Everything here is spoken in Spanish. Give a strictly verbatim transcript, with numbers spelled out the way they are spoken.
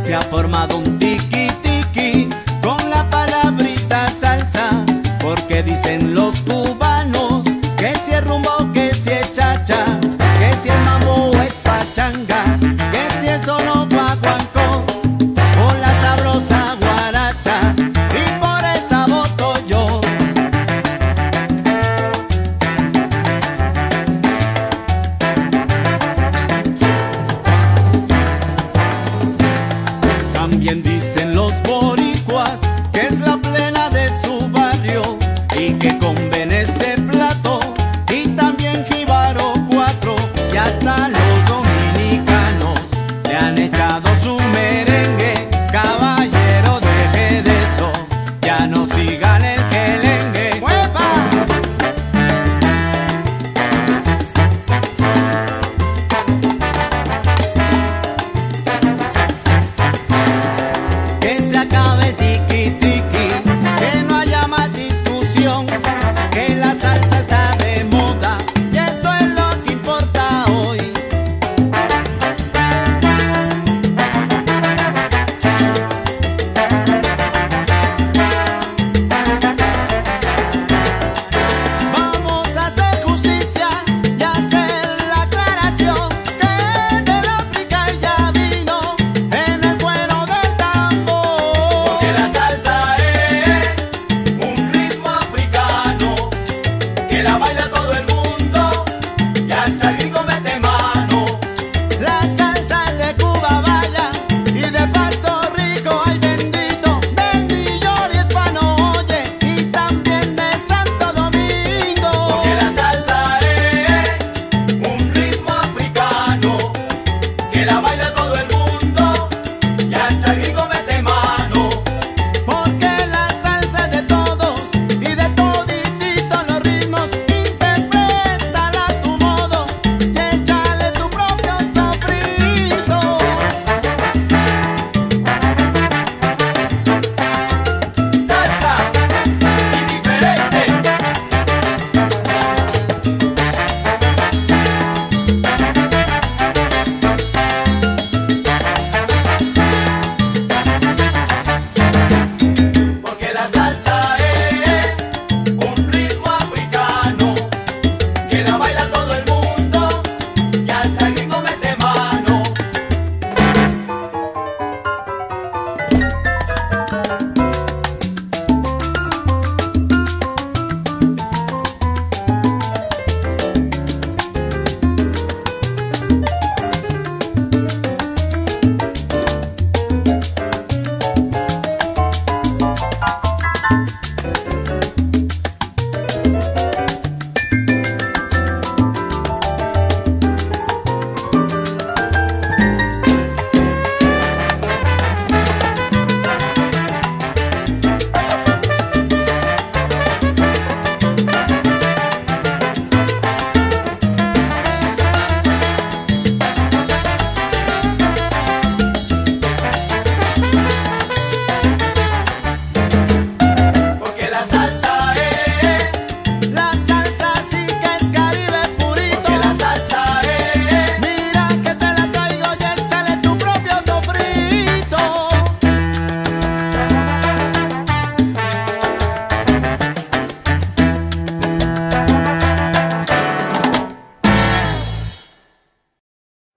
Se ha formado un tiki tiki con la palabrita salsa, porque dicen los cubanos que si es rumbo, que si es chacha, que si el mambo es pachanga, que si es solo guaguancó o la sabrosa guaracha, y por esa voto yo. También dicen los boricuas que es la plena de su barrio y que conviene ese plato, y también jíbaro cuatro y hasta